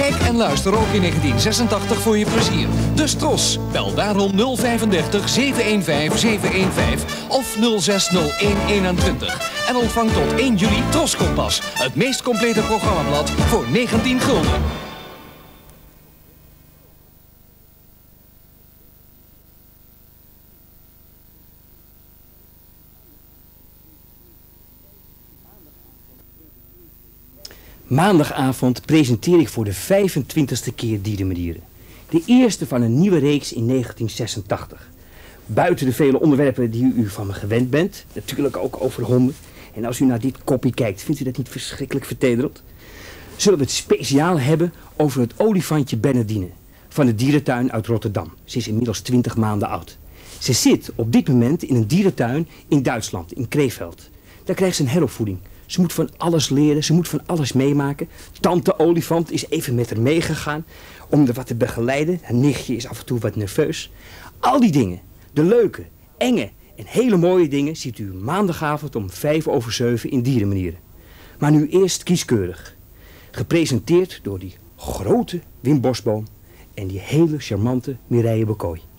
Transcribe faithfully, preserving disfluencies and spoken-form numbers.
Kijk en luister ook in negentien zesentachtig voor je plezier. Dus Tros, bel daarom nul vijfendertig zevenhonderdvijftien zevenhonderdvijftien of nul zes nul een eenentwintig. En ontvang tot één juli Tros Kompas, het meest complete programmablad voor negentien gulden. Maandagavond presenteer ik voor de vijfentwintigste keer Dieren met Dieren. De eerste van een nieuwe reeks in negentien zesentachtig. Buiten de vele onderwerpen die u van me gewend bent, natuurlijk ook over honden. En als u naar dit kopje kijkt, vindt u dat niet verschrikkelijk vertederend? Zullen we het speciaal hebben over het olifantje Bernardine van de dierentuin uit Rotterdam. Ze is inmiddels twintig maanden oud. Ze zit op dit moment in een dierentuin in Duitsland, in Krefeld. Daar krijgt ze een heropvoeding. Ze moet van alles leren, ze moet van alles meemaken. Tante Olifant is even met haar meegegaan om er wat te begeleiden. Haar nichtje is af en toe wat nerveus. Al die dingen, de leuke, enge en hele mooie dingen, ziet u maandagavond om vijf over zeven in Dierenmanieren. Maar nu eerst kieskeurig. Gepresenteerd door die grote Wim Bosboom en die hele charmante Mireille Bekooi.